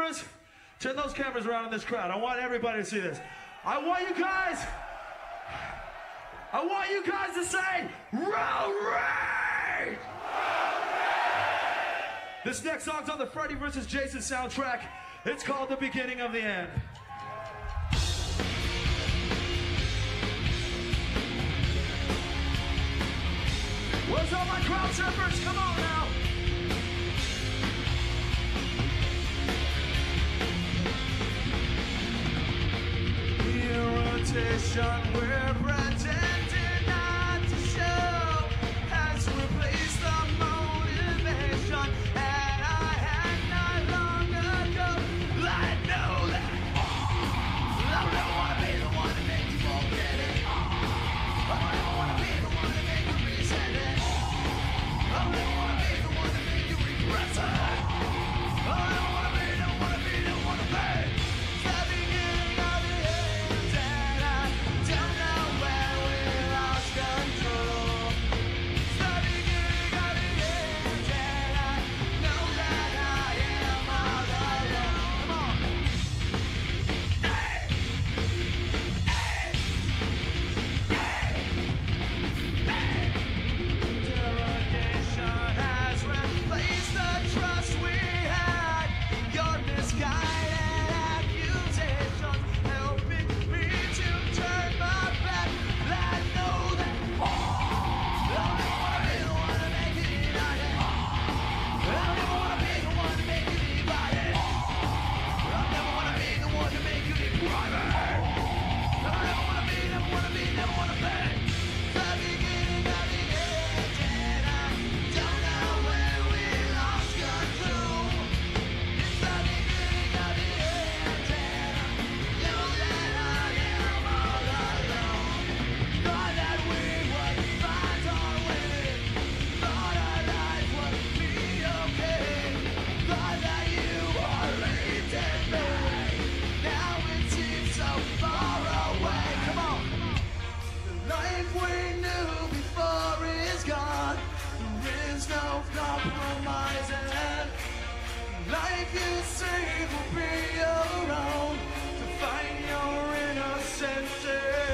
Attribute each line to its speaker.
Speaker 1: cameras, turn those cameras around in this crowd. I want everybody to see this. I want you guys to say, Road Rage! This next song's on the Freddy vs. Jason soundtrack. It's called The Beginning of the End. Where's all my crowd surfers? Come on now. Irritation we're pretending not to show has replaced the motivation that I had not long ago. I know that I don't want to be the one to make you forget it. I don't want to be the one to make you resent it. I don't want to be the one to make you regret it. I don't want to be the one to be the one to be. Life you say will be your own to find your innocence.